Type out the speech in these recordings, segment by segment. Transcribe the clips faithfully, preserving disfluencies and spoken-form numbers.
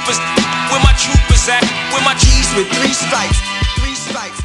troopers, where my troopers at? Where my G's with three stripes, three stripes.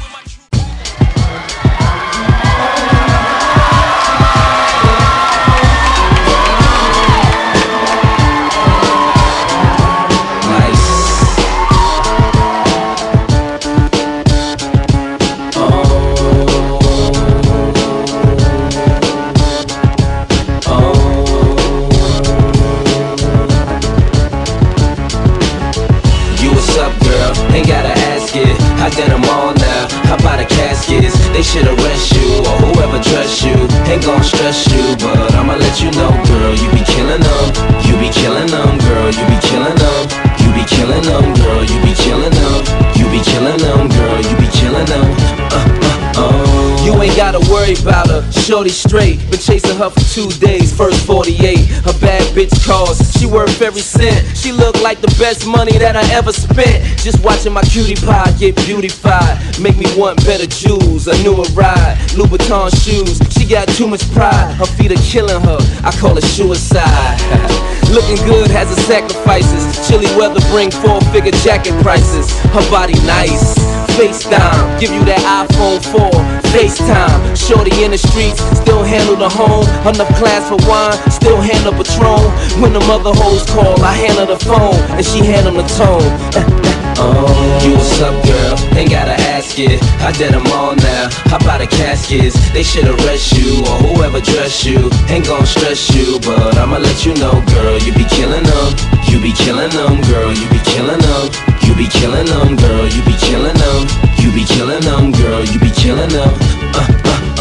Ain't gotta ask it, I did them all now. How about the caskets? They should arrest you, or whoever dressed you. Ain't gon' stress you, but I'ma let you know, girl. You be killing them, you be killing them, girl. You be killing them, you be killing them, girl. You be killing them, you be killing them, girl. You be killing them. Uh, uh, oh. You ain't gotta worry about her, shorty straight. Been chasing her for two days, first forty-eight. Her bad bitch calls, she worth every cent. She look like the best money that I ever spent. Just watching my cutie pie get beautified make me want better jewels, a newer ride, Louboutin shoes. She got too much pride, her feet are killing her, I call it suicide. Looking good has its sacrifices. Chilly weather bring four-figure jacket prices. Her body nice, FaceTime, give you that iPhone four, FaceTime. Shorty in the streets, still handle the home. Enough class for wine, still handle Patron. When the mother hoes call, I handle the phone, and she handle the tone. Oh, you what's up, girl? Ain't gotta ask it. I did them all now. How about the caskets? They should arrest you, or whoever dressed you. Ain't gon' stress you, but I'ma let you know, girl. You be killing them, you be killing them, girl. You be killing them, you be killing them, girl. You be killing them, you be killing them, girl. You be killing them. Uh, uh,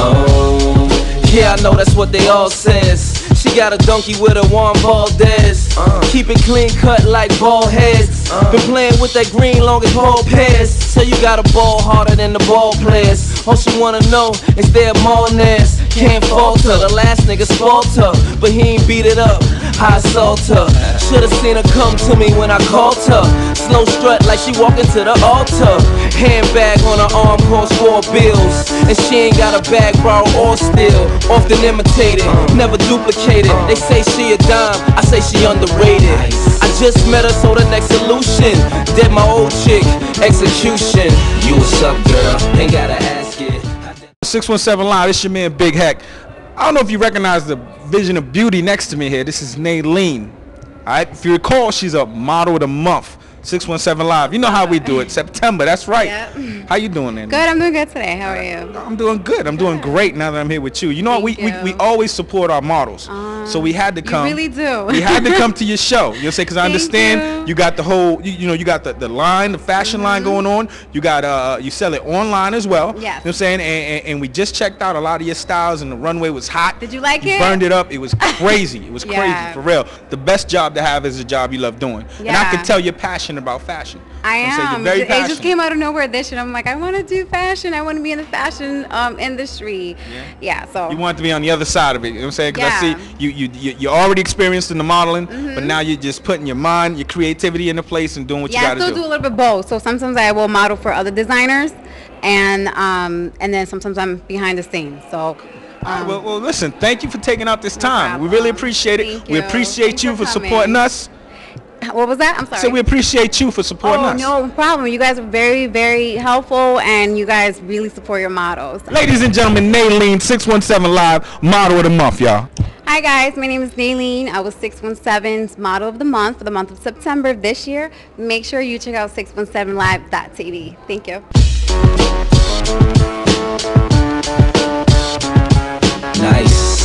oh. Yeah, I know that's what they all says. She got a donkey with a Juan Valdez. uh. Keep it clean cut like bald heads. uh. Been playing with that green long as ball pairs. So you got a ball harder than the ball players. All she wanna know is their Martinez. Can't falter, the last nigga spoiled her, but he ain't beat it up, I assault her. Should've seen her come to me when I called her. Slow strut like she walking to the altar. Handbag on her arm costs four bills, and she ain't got a bag borrowed or steal. Often imitated, never duplicated. They say she a dime, I say she underrated. I just met her, so the next solution. Dead my old chick, execution. You what's up, girl? Ain't gotta ask it. six one seven Live, it's your man Big Heck. I don't know if you recognize the vision of beauty next to me here. This is Nayline. Alright, if you recall, she's a model of the month. six one seven Live. You know how we do it. September, that's right. Yep. How you doing, Nayline? Good, I'm doing good today. How are you? I'm doing good. I'm doing great now that I'm here with you. You know what? We, we, we always support our models. Um, so we had to come. You really do. We had to come to your show. You'll say, because I understand you. you got the whole, you, you know, you got the, the line, the fashion mm-hmm. line going on. You got, uh, you sell it online as well. Yes. You know what I'm saying? And, and, and we just checked out a lot of your styles, and the runway was hot. Did you like you it? Burned it up. It was crazy. It was yeah. crazy, for real. The best job to have is a job you love doing. Yeah. And I can tell you're passionate about fashion. I am. Very it just came out of nowhere this year. I'm like, I want to do fashion. I want to be in the fashion um, industry. Yeah. yeah. So. You want to be on the other side of it. You know what I'm saying? Because yeah. I see you, you, you, you're already experienced in the modeling, mm-hmm. but now you're just putting your mind, your creativity into place and doing what yeah, you got to do. Yeah, I still do a little bit both. So sometimes I will model for other designers, and um, and then sometimes I'm behind the scenes. So. Um, well, well, listen. Thank you for taking out this time. No we really appreciate it. Thank we you. appreciate Thanks you for for supporting us. What was that? I'm sorry. So we appreciate you for supporting oh, us. Oh, no problem. You guys are very, very helpful, and you guys really support your models. Ladies and gentlemen, Nayline, six one seven Live, Model of the Month, y'all. Hi, guys. My name is Nayline. I was six one seven's Model of the Month for the month of September of this year. Make sure you check out six one seven live dot t v. Thank you. Nice.